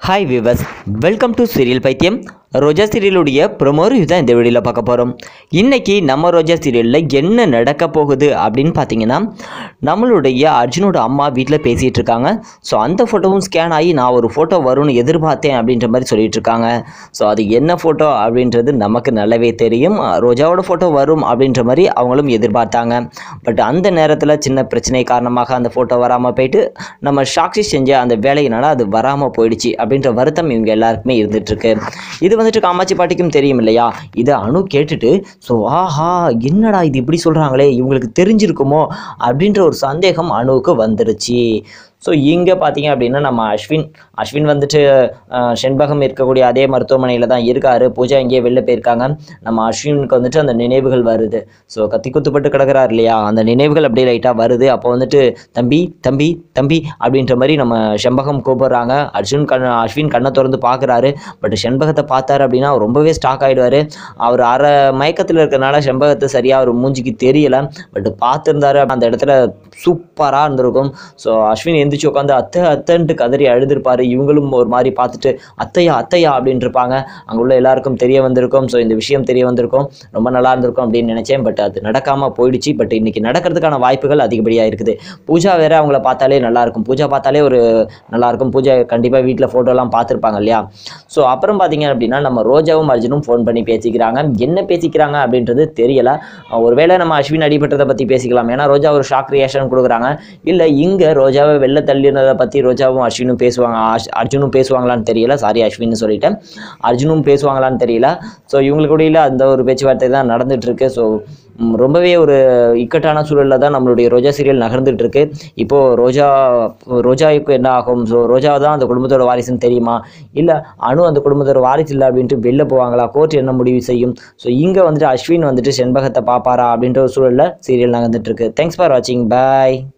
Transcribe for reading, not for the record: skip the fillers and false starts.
Hi viewers, welcome to serial பைத்தியம். Roja சீரியலுடைய promo review தான் இந்த வீடியோவில் பார்க்க போகிறோம். இன்றைக்கி நம்ம ரோஜா சீரியலில் என்ன நடக்க போகுது அப்படின்னு பார்த்தீங்கன்னா, நம்மளுடைய அர்ஜுனோட அம்மா வீட்டில் பேசிகிட்டு இருக்காங்க. ஸோ அந்த ஃபோட்டோவும் ஸ்கேன் ஆகி நான் ஒரு ஃபோட்டோ வரும்னு எதிர்பார்த்தேன் அப்படின்ற மாதிரி சொல்லிட்டு இருக்காங்க. ஸோ அது என்ன ஃபோட்டோ அப்படின்றது நமக்கு நல்லாவே தெரியும். ரோஜாவோட ஃபோட்டோ வரும் அப்படின்ற மாதிரி அவங்களும் எதிர்பார்த்தாங்க. பட் அந்த நேரத்தில் சின்ன பிரச்சனை காரணமாக அந்த ஃபோட்டோ வராமல் போயிட்டு நம்ம சாக்ஷி செஞ்ச அந்த வேலையினால அது வராமல் போயிடுச்சு அப்படின்ற வருத்தம் இவங்க எல்லாருக்குமே இருந்துகிட்ருக்கு. இது வந்துட்டு காமாட்சி பாட்டிக்கும் தெரியும் இல்லையா? இதை அனு கேட்டுட்டு ஸோ ஆஹா என்னடா இது இப்படி சொல்கிறாங்களே, இவங்களுக்கு தெரிஞ்சிருக்குமோ அப்படின்ற ஒரு சந்தேகம் அனுவுக்கு வந்துருச்சு. ஸோ இங்கே பார்த்தீங்க அப்படின்னா நம்ம அஸ்வின் வந்துட்டு செண்பகம் இருக்கக்கூடிய அதே மருத்துவமனையில் தான் இருக்கார். பூஜா இங்கேயே வெளில போயிருக்காங்க. நம்ம அஸ்வினுக்கு வந்துட்டு அந்த நினைவுகள் வருது. ஸோ கத்தி குத்துப்பட்டு கிடக்கிறார் இல்லையா, அந்த நினைவுகள் அப்படியே லைட்டாக வருது. அப்போ வந்துட்டு தம்பி தம்பி தம்பி அப்படின்ற மாதிரி நம்ம செண்பகம் கூப்பிட்றாங்க. அஸ்வின் கண்ணை திறந்து பார்க்குறாரு. பட் செண்பகத்தை பார்த்தாரு அப்படின்னா ரொம்பவே ஸ்டாக் ஆகிடுவார். அவர் அரை மயக்கத்தில் இருக்கிறனால செண்பகத்தை சரியாக அவர் மூஞ்சிக்கு தெரியலை. பட் பார்த்துருந்தாரு அந்த இடத்துல சூப்பராக இருந்திருக்கும். ஸோ அஸ்வின் எந்திரிச்சு உட்காந்து அத்தைன்ட்டு கதறி அழுதுருப்பார். இவங்களும் ஒரு மாதிரி பார்த்துட்டு அத்தையா அத்தையா அப்படின்ட்டு இருப்பாங்க. அங்கே உள்ள எல்லாருக்கும் தெரிய வந்திருக்கும். ஸோ இந்த விஷயம் தெரிய வந்திருக்கும், ரொம்ப நல்லா இருந்திருக்கும் அப்படின்னு நினச்சேன். பட் அது நடக்காமல் போயிடுச்சு. பட் இன்றைக்கி நடக்கிறதுக்கான வாய்ப்புகள் அதிகப்படியாக இருக்குது. பூஜா வேறு அவங்கள பார்த்தாலே நல்லாயிருக்கும். பூஜா பார்த்தாலே ஒரு நல்லாயிருக்கும். பூஜா கண்டிப்பாக வீட்டில் ஃபோட்டோலாம் பார்த்துருப்பாங்க இல்லையா? ஸோ அப்புறம் பார்த்தீங்க அப்படின்னா நம்ம ரோஜாவும் அர்ஜுனும் ஃபோன் பண்ணி பேசிக்கிறாங்க. என்ன பேசிக்கிறாங்க அப்படின்றது தெரியலை. ஒருவேளை நம்ம அஸ்வின் அடிபட்டதை பற்றி பேசிக்கலாம். ஏன்னா ரோஜா ஒரு ஷாக் ரியாக்ஷன் கொடுக்குறாங்க. இல்லை இங்கே ரோஜாவை வெளில தள்ளினதை பற்றி ரோஜாவும் அஸ்வினும் பேசுவாங்க. அர்ஜுனும் பேசுவாங்களான்னு தெரியல. சாரி அஸ்வின்னு சொல்லிட்டேன். அர்ஜுனும் பேசுவாங்களான்னு தெரியல. ஸோ இவங்களுக்கு இடையில அந்த ஒரு பேச்சுவார்த்தை தான் நடந்துகிட்ருக்கு. ஸோ ரொம்பவே ஒரு இக்கட்டான சூழலில் தான் நம்மளுடைய ரோஜா சீரியல் நகர்ந்துட்டு இருக்கு. இப்போது ரோஜாவுக்கு என்ன ஆகும்? ஸோ ரோஜா தான் அந்த குடும்பத்தோட வாரிசுன்னு தெரியுமா? இல்லை அனு அந்த குடும்பத்தோட வாரிசு இல்லை அப்படின்ட்டு வெளில போவாங்களா? கோர்ட் என்ன முடிவு செய்யும்? ஸோ இங்கே வந்துட்டு அஸ்வின் வந்துட்டு செண்பகத்தை பார்ப்பாரா அப்படின்ற ஒரு சூழலில் சீரியல் நகர்ந்துட்டு இருக்கு. தேங்க்ஸ் ஃபார் வாட்சிங். பாய்.